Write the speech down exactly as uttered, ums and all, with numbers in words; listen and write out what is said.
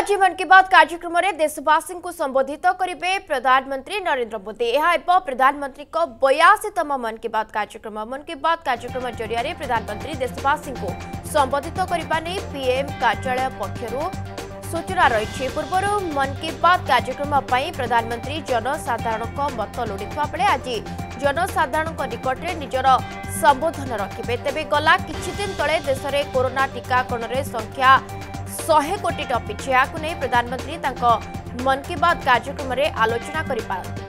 आज मन की बात कार्यक्रम में देशवासी को संबोधित करेंगे प्रधानमंत्री नरेंद्र मोदी। यह प्रधानमंत्री को बयासीतम मन की बात कार्यक्रम। मन की बात कार्यक्रम जरिए प्रधानमंत्री देशवासी को संबोधित करने पीएम कार्यालय पक्षर सूचना रही। पूर्व मन की बात कार्यक्रम प्रधानमंत्री जनसाधारण मत लोड़ीता बेले आज जनसाधारण निकट में निजर संबोधन रखिए। तेज गला किछि दिन तले देश में कोरोना टीकाकरण संख्या सौ कोटी टपिछि। प्रधानमंत्री मन की बात कार्यक्रम में आलोचना करिपारନ୍ତି।